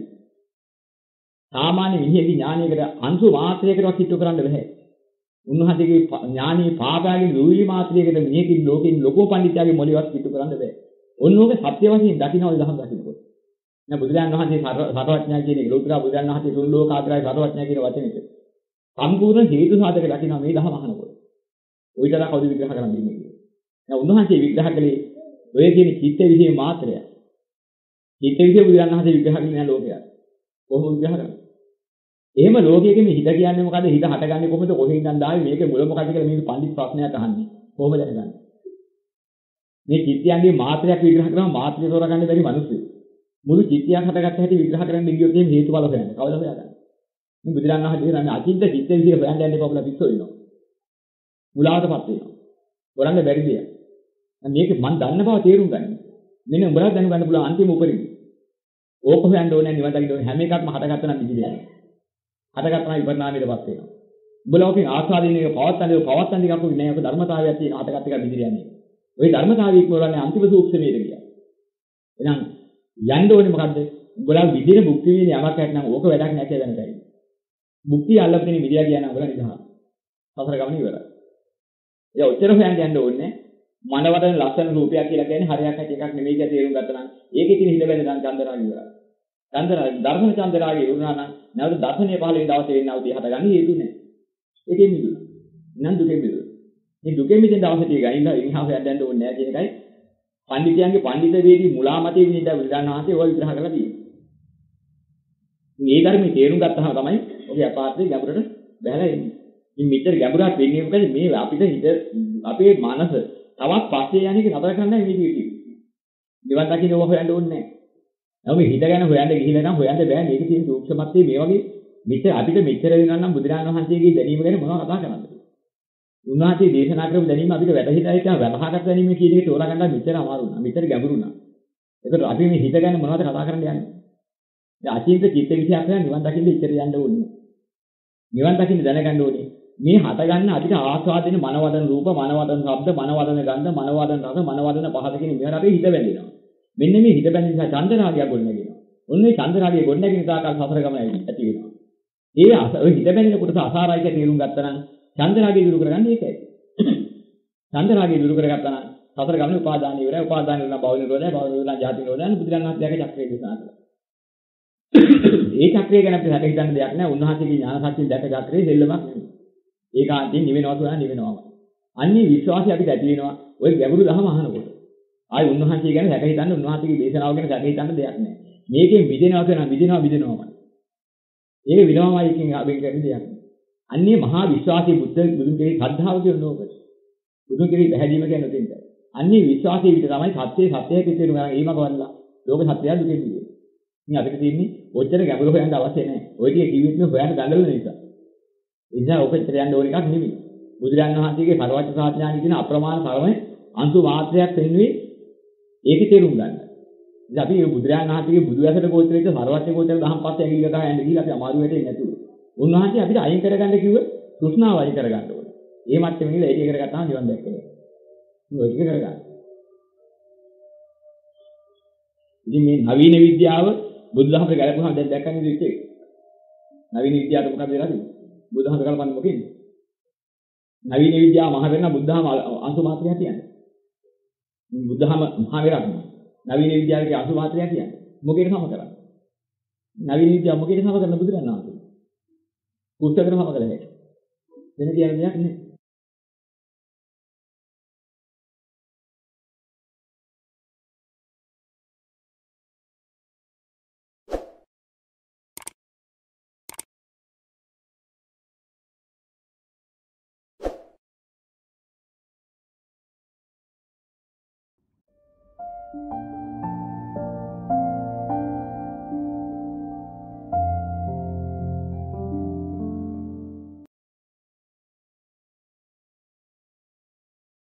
සාමාන්‍ය මිනිහගේ ඥානයකට අංශු මාත්‍රයකටවත් හිතු කරන්න බෑ. උන්වහන්සේගේ ඥානීය පාපයන්ගේ දුවිලි මාත්‍රයකට මිනිහකින් ලෝකෙින් ලෝකෝ පඬිත්‍යගේ මොළේවත් හිතු කරන්න බෑ. ඔන්නෝගේ සත්‍ය වශයෙන් දකින්නවල දහම් දකින්නකොට. දැන් බුදුරජාණන් වහන්සේ සර්වඥා කියන එක ලෝතර බුදුරජාණන් වහන්සේ තුන් ලෝකාග්‍රයි සර්වඥා කියන වචනෙට සම්පූර්ණ හේතු සාධක දකින්න මේ දහම අහනකොට. ඔයිතලා කවුද විග්‍රහ කරන්න ඉන්නේ කියලා. දැන් උන්වහන්සේ විග්‍රහ කළේ ඔය කියන චිත්ත විෂය මාත්‍රය. චිත්ත විෂය බුදුරජාණන් වහන්සේ විග්‍රහ කළේ නෑ ලෝකයට. කොහොමද විග්‍රහ කරන්නේ? එහෙම ලෝකයක මේ හිත කියන්නේ මොකද්ද? හිත හටගන්නේ කොහොමද? කොහෙන් ඉඳන් ආවේ? මේකේ මුල මොකද්ද කියලා මේක පඬිත් ප්‍රශ්නයක් අහන්නේ. කොහොමද දැනගන්නේ? මේ චිත්තයන්ගේ මාත්‍රයක් විග්‍රහ කරනවා මාත්‍රය තෝරගන්න බැරි මිනිස්සු. මුළු චිත්තයක් හටගත්ත හැටි විග්‍රහ කරන්න ගියොත් එහෙම හේතුඵල හොයන්නේ. කවදාද හොයාගන්නේ? මේ බුදුරජාණන් වහන්සේ කියන්නේ අචින්ත චිත්ත විෂය හොයන්න යන්න එපා කියලා පිස්සෝ වෙනවා. මුලාවටපත් වෙනවා. කරන්න බැරි දෙයක්. මේක මම දන්න බව තේරුම් ගන්න. මෙන්න උඹලා දැනගන්න පුළුවන් අන්තිම උපරිම. ඕක හොයන්න ඕනේ නිවන් දකින්න ඕනේ හැම එකක්ම හටගත්ත නම් ඉදිරියට. හටගත්ත නම් විපරිණාමයටපත් වෙනවා. උඹලා ඔකෙන් ආස්වාදින එක පවත්තන්නේ පවත්තන්නේ එකක් නෙවෙයි නෑ. ඔක ධර්මතාවයක් තියෙන හටගත්ත එක ඉදිරියට යන්නේ. ওই ධර්මතාවයක් මොරන්නේ අන්තිම සූක්ෂමයට ගියා. එහෙනම් යන්න ඕනේ මොකද්ද? උඹලා විදින භුක්ති විඳින යමක් නැත්නම් ඕක වැඩක් නැහැ කියලා දැනගන්න. භුක්තිය අල්ලපගෙන මිදියා කියන උඹලා නිදහස්. සසර ගමන ඉවරයි. ඒ ඔච්චර හොයන්න යන්න ඕනේ. මනවදන ලස්සන රූපයක් කියලා කියන්නේ හරියක් ඇති එකක් නෙමෙයි කියලා තේරුම් ගත්තා නම් ඒකේ තියෙන හිඳ බැඳ ගන්න චන්දරාගය ඉවරයි. චන්දරාගය දර්ශන චන්දරාගය ඉවරනා නම් නැවත දර්ශනීය පහළ වෙන දවසේ වෙන්නව තිය හටගන්නේ හේතු නැහැ. ඒකෙන් මිදුණා. නම් දුකෙන් මිදුණා. මේ දුකෙන් මිදෙන දවසේ තිය ගයින්න ඉන්හා හොයන්න යන්න ඕනේ නැහැ කියන එකයි පඬිතුයන්ගේ පඬිත වේදී මුලාමතේ විදිහට බුදුරජාණන් වහන්සේ ඔය විග්‍රහ කරලා තියෙන්නේ. මේ ධර්මයේ තේරුම් ගත්තාම තමයි ඔගේ අපාර්ථයේ ගැඹුරට බහැලා එන්නේ. ඉතින් මෙච්චර ගැඹුරක් වෙන්නේ මොකද මේ අපිට හිත අපේ මනස තවත් පස්සේ යන්නේ නතර කරන්නයි මේ කිව්වේ. නිවන් දකින්න ඕව හොයන්න ඕනේ නැහැ. නම මේ හිත ගැන හොයන්න ගිහිල්ලා නම් හොයන්න බෑ. මේක තියෙන සූක්ෂමත්වයේ මේ වගේ මෙච්චර අපිට මෙච්චර වෙනවා නම් බුදුරජාණන් වහන්සේගේ දැනීම ගැන මොනවද කතා කරන්නද? උන්වහන්සේ දේශනා කරපු දැනීම අපිට වැටහිලා ඉතින් වලහාගත දැනීම කියන එක තෝරා ගන්න මෙච්චර අමාරු වුණා. මෙච්චර ගැඹුරු වුණා. ඒකට අපි මේ හිත ගැන මොනවද කතා කරන්න යන්නේ? දැන් අචින්ත චිත්ත විෂයක් කරලා නිවන් දකින්න ඉච්චර යන්න ඕනේ. නිවන් දකින්න දැනගන්න ඕනේ. මේ හට ගන්න අපිට ආස්වාදින මනවදන රූප, මනවදන ශබ්ද, මනවදන ගන්ධ, මනවදන රස, මනවදන පහස කියන මේවට අපේ හිත බැඳෙනවා. මෙන්න මේ හිත බැඳෙන නිසා චන්දරාගය ගොඩනගෙනවා. ඔන්නේ චන්දරාගය ගොඩනගෙන තාකල් සසර ගමන ඇති වෙනවා. ඒ ඔය හිත බැඳෙන කොටස අසාරයික තේරුම් ගත්තා නම් චන්දරාගය දුරු කරගන්න ඒකයි. චන්දරාගය දුරු කරගත්තා නම් සසර ගමන උපාදාන ඉවරයි. උපාදාන ඉවරන භව නිරෝධය, භව නිරෝධන ජාති නිරෝධය බුදුරජාණන් වහන්සේගේ චක්‍රය දේශනා කළා. ඒ චක්‍රය ගැන අපිට හැට හිතන්න දෙයක් නැහැ. උන්වහන්සේගේ ඥාන සත්‍යයෙන් දැක චක්‍රයේ දෙල්ලමක් නෙමෙයි. ඒකාන්තයෙන් නිවෙනවා කියලා නිවෙනවාම. අන්නේ විශ්වාසය අපිට ඇති වෙනවා. ওই ගැඹුරු දහම අහනකොට. ආයි උන්වහන්සේ ගැන හැට හිතන්න උන්වහන්සේගේ දේශනාව ගැන හැට හිතන්න දෙයක් නැහැ. මේකෙන් විදිනවා කියනවා විදිනවා විදිනවාමයි. ඒක විනවමයි කියන අපෙන් කරන්නේ දෙයක්. අන්නේ මහා විශ්වාසී බුද්ධ බුදුන් කෙරෙහි ශ්‍රද්ධාව කියන ඕකට. බුදුන් කෙරෙහි පැහැදීම කියන දෙන්න. අන්නේ විශ්වාසයේ විතර තමයි සත්‍යයේ සත්‍යයේ පිටේරු කරන්නේ. ඒමක වල්ලා. ලෝක සත්‍යය දුකෙන් මිදෙන්නේ. ඉතින් අපිට තියෙන්නේ ඔච්චර ගැඹුරු හොයන්න අවශ්‍ය නැහැ. ඔය ටික කිව්වෙත් නේ හොයන්න ගන්නල නිසා. ඒ නිසා ඔක ඉතර යන්න ඕන එකක් නෙමෙයි. බුදුරජාණන් වහන්සේගේ සර්වඥ සාඥාණි කියන අප්‍රමාණ කර්මය අන්තු මාත්‍රයක් වෙනුවේ ඒකේ තේරුම් ගන්න. ඉතින් අපි මේ බුදුරජාණන් වහන්සේගේ බුදු ඇසට ගෝචර වෙච්ච සර්වඥ ගෝචර දහම් පස්සේ ඇඟිලි ගහලා යන්න ගිහිල්ලා අපි අමාරු වෙටේ නැතුව. උන්වහන්සේ අපිට අයින් කරගන්න කිව්ව තෘෂ්ණාව අයින් කරගන්න ඕනේ. ඒ මට්ටමේ ඉඳලා ඒක කරගත්තාම නිවන් දැක්කේ. ඉතින් ඔය ටික කරගන්න. ඉතින් මේ නවීන විද්‍යාව බුදුදහමට ගැලපුවාම දැන් දැක්කන්නේ ඉතින් ඒක. නවීන විද්‍යාවට මොකද වෙලා තියෙන්නේ? බුදුදහමට කලපන්නේ මොකෙන්ද? නවීන විද්‍යාව මහ වෙන බුදුදහම අංශු මාත්‍රයක් කියන්නේ. බුදුදහම මහ වෙරක්. නවීන විද්‍යාවේ අංශු මාත්‍රයක් කියන්නේ. මොකේද සම කරන්නේ? නවීන විද්‍යාව මොකේද සම කරන්න බුදුරජාණන් වහන්සේ? පුස්තකෙම සම කළා හැටි. වෙන කියන දෙයක් නෙමෙයි.